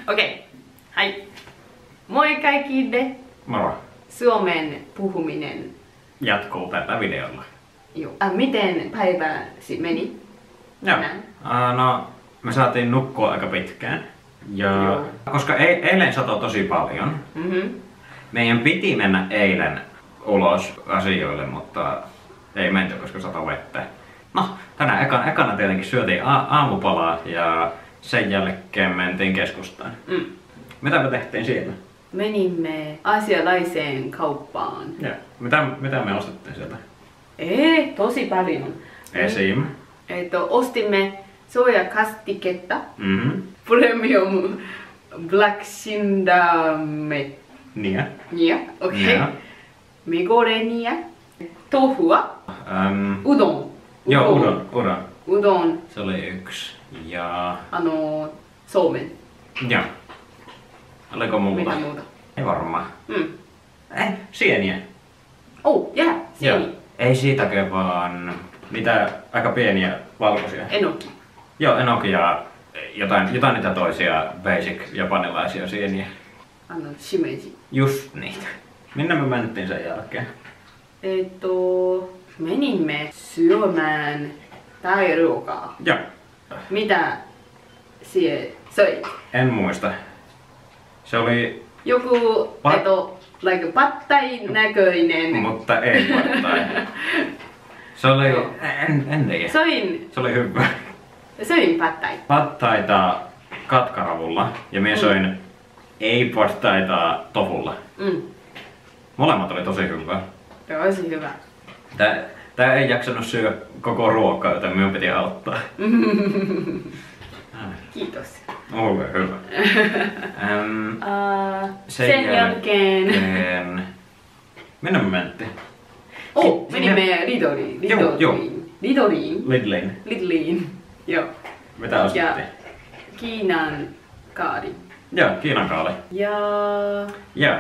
Okei. Hai. Moi kaikille. Moro. Suomen puhuminen Jatkuu tällä videolla. Joo. Miten päiväsi meni? Joo. No, me saatiin nukkua aika pitkään. Ja Joo. koska eilen satoi tosi paljon, meidän piti mennä eilen ulos asioille, mutta ei menty, koska satoi vettä. No, tänään ekana tietenkin syötiin aamupalaa ja sen jälkeen mentiin keskustaan. Mitä me tehtiin siellä? Menimme asialaiseen kauppaan. Ja. Mitä me ostettiin sieltä? Tosi paljon. Esim. Ostimme soijakastiketta. Premium Black Shindame. Niin. Okei. Migorenia. Tohua. Udon. Joo, udon. Udon. Se oli yksi. Ja... Suomen. Joo. Oliko muuta? Mitä muuta? Ei varmaan. Sieniä. Sieni. Ei siitäkö vaan mitä aika pieniä valkoisia. Enoki. Joo, enoki ja jotain niitä toisia basic japanilaisia sieniä. Shimeji. Just niitä. Minne me mentiin sen jälkeen? Menimme syömään thai-ruokaa. Joo. Mitä sie söit? En muista. Se oli... Joku, like pad thai näköinen. Mutta ei pad thai. Se oli... En tiedä. Se oli hyvä. Söin pad thai. Pad thaita katkaravulla ja minä söin ei pad thaita tofulla. Molemmat oli tosi hyvää. Tosi hyvä. Tää ei jaksanut syödä koko ruokaa, joten minun piti auttaa. Kiitos. Hyvä. Sen jälkeen... Minne me mentiin? Menimme Lidliin. Joo. Mitä ostettiin? Kiinan kaali. Joo, Kiinan kaali. Ja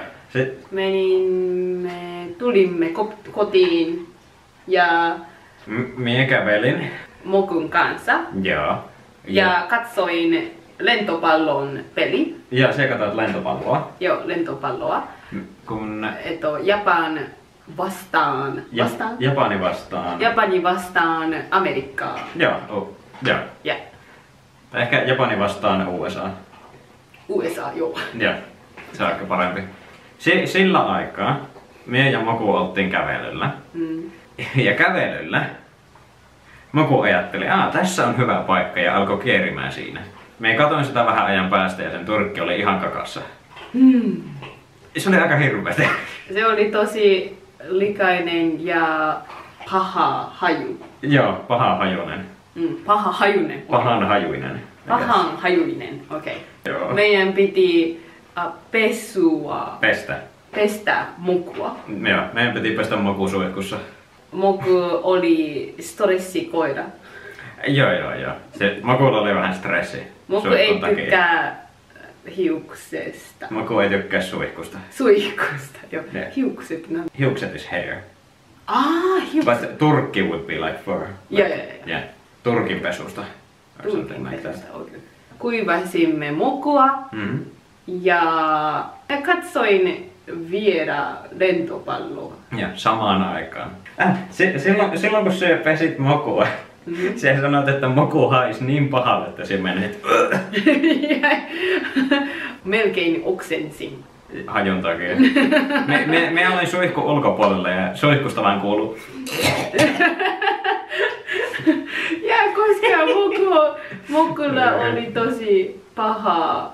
tulimme kotiin ja minä kävelin. Mokun kanssa. Joo. Ja katsoin lentopallon peli. Ja sä katsoit lentopalloa. Joo, lentopalloa. Kun... Japani vastaan. Japani vastaan Amerikkaa. Joo. Ja. Ehkä Japani vastaan USA. USA, joo. Joo, se on aika parempi. Sillä aikaa minä ja Moku oltiin kävelyllä. Ja kävelyllä Moku ajatteli, tässä on hyvä paikka ja alkoi kierimään siinä. Me katoin sitä vähän ajan päästä ja sen turkki oli ihan kakassa. Se oli aika hirveetä. Se oli tosi likainen ja paha haju. Joo, paha hajuinen. Pahan hajuinen, okei. Joo. Meidän piti pestä Mokua. Joo, meidän piti pestä Moku suihkussa. Moku oli stressikoira. Joo. Mokulla oli vähän stressi. Moku ei tykkää hiuksesta. Moku ei tykkää suihkusta. Joo. Hiukset. No. Hiukset is hair. Hiukset. But turkki would be like fur. Yeah. Turkinpesusta. Okay. Kuivasimme Mokua ja katsoin vielä lentopalloa. Ja samaan aikaan. Silloin kun sä pesit Mokua, sä sanoit, että Moku haisi niin pahalle, että sä menit. Melkein oksensin. Hajun takia. Me olin suihku ulkopuolella ja suihkusta vaan kuuluu. Ja koska Mokulla oli tosi pahan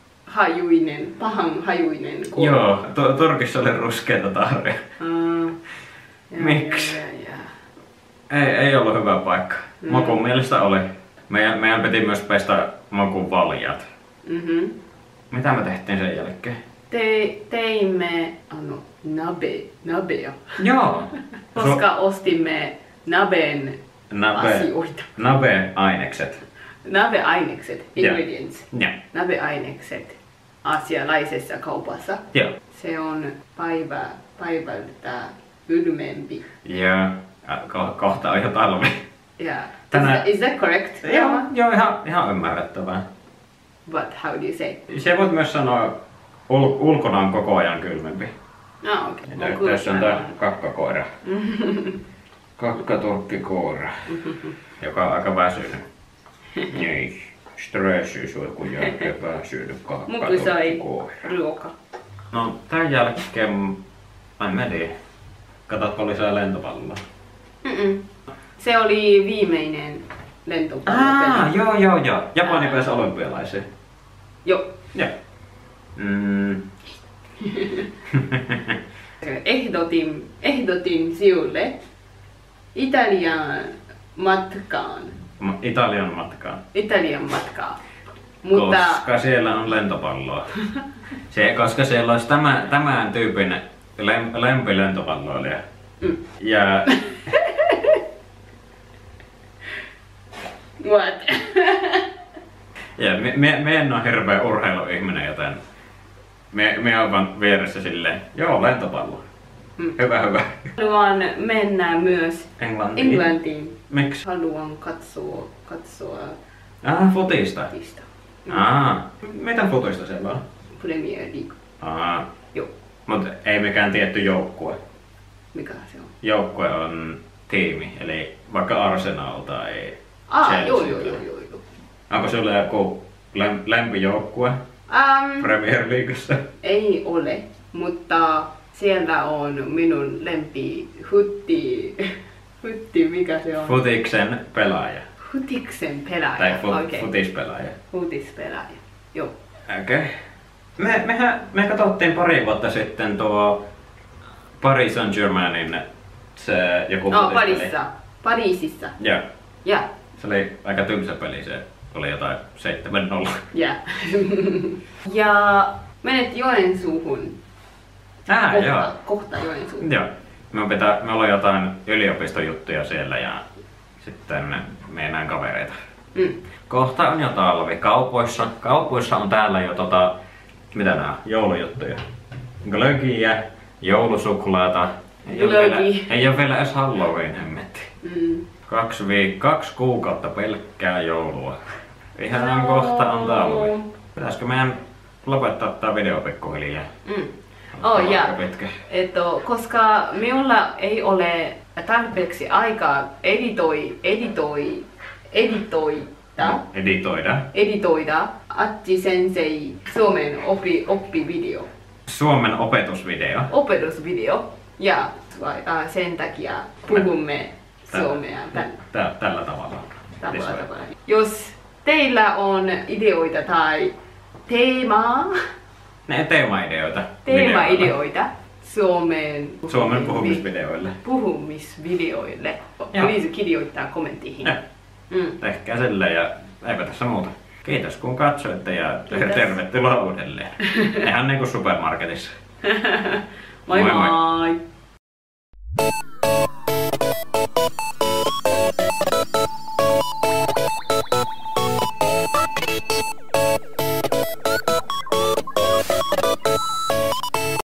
hajuinen kuva. Joo, Turkissa oli ruskeita tarria. Miksi? Ei ollut hyvä paikka. Mokun mielestä oli. Meidän piti myös pestä Mokun valjat. Mitä me tehtiin sen jälkeen? Teimme nabea. Joo. Koska ostimme naben asioita. Nabe-ainekset. Ingredients. Yeah. Nabe-ainekset asialaisessa kaupassa. Joo. Se on päivältä kylmempi. Joo. Kohta on jo talvi. Yeah. Is that correct? Joo, ihan ymmärrettävää. But how do you say? Se voit myös sanoa, ulkona on koko ajan kylmempi. Okei. Tässä on tää kakkakoira. Kakkatorkkikoira, joka on aika väsynyt. Ei, stressi sua kun jälkeen väsynyt kakkatorkkikoira. Ruoka. No tän jälkeen, mä en tiedä. Katsotko lisää lentopalloa? Se oli viimeinen lentopallopeli. Joo. Japani pääsi olympialaiseen. Joo. Joo. Ehdotin sinulle Italian matkaan. Italian matkaa. Mutta... Koska siellä on lentopalloa. Koska siellä olisi tämän tyypin lempilentopalloilija. Ja... What? Ja me en ole hirveä urheiluihminen, joten me on vaan vieressä silleen, joo, lentopallo. Hyvä. Haluan mennä myös Englantiin. Miksi? Haluan katsoa Futista. Mitä futista siellä on? Premier League. Joo. Mutta ei mikään tietty joukkue. Mikä se on? Joukkue on tiimi, eli vaikka Arsenal tai Joo. Onko sulla joku lempijoukkue Premier Leaguessa? Ei ole, mutta siellä on minun lempi Hutti, mikä se on? Futiksen pelaaja. Hutiksen pelaaja. Tai futispelaaja. Futispelaaja, joo. Okei. Me katsottiin pari vuotta sitten tuo Paris Saint-Germainin se joku futispeli. Pariisissa. Joo. Ja. Se oli aika tylsä peli, se oli jotain 7-0. Ja menet Joensuuhun. Kohta Joensuuhun. Joo. Me ollaan jotain yliopistojuttuja siellä ja sitten meinaan kavereita. Kohta on jo talvi. Kaupoissa on täällä jo mitä nää joulujuttuja. Glögiä, joulusuklaata. Ei ole vielä edes Halloween hemmetti. 2 kuukautta pelkkää joulua. Ihan kohta on talvi. Pitäisikö meidän lopettaa tää video pikkuhiljaa? Koska minulla ei ole tarpeeksi aikaa editoida Atji Sensei Suomen oppivideo. Suomen opetusvideo. Ja sen takia puhumme suomea tällä tavalla. Jos teillä on ideoita tai teemaideoita Suomen puhumisvideoille. Please kirjoittaa kommenttiin. Tehkää silleen ja eipä tässä muuta. Kiitos kun katsoitte ja tervetuloa uudelleen. Ihan niinku supermarketissa. Moi moi!